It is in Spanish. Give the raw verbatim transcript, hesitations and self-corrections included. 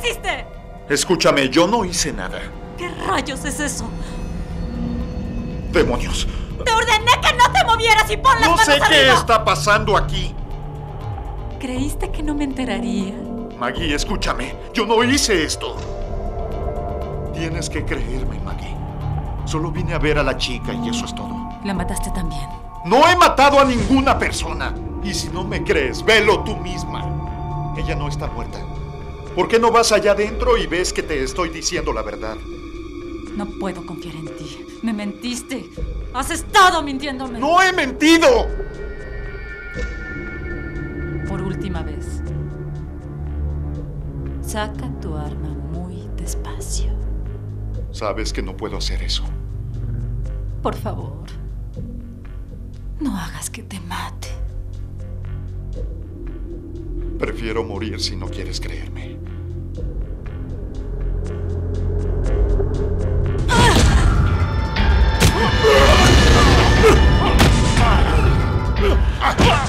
hiciste? Escúchame, yo no hice nada. ¿Qué rayos es eso? ¡Demonios! ¡Te ordené que no te movieras y pon las No manos sé arriba! qué está pasando aquí. ¿Creíste que no me enteraría? Maggie, escúchame. Yo no hice esto. Tienes que creerme, Maggie. Solo vine a ver a la chica y eso es todo. La mataste también. No he matado a ninguna persona. Y si no me crees, velo tú misma. Ella no está muerta. ¿Por qué no vas allá adentro y ves que te estoy diciendo la verdad? No puedo confiar en ti. Me mentiste. Has estado mintiéndome. ¡No he mentido! Por última vez. Saca tu arma muy despacio. Sabes que no puedo hacer eso. Por favor, no hagas que te mate. Prefiero morir si no quieres creerme. ¡Ah!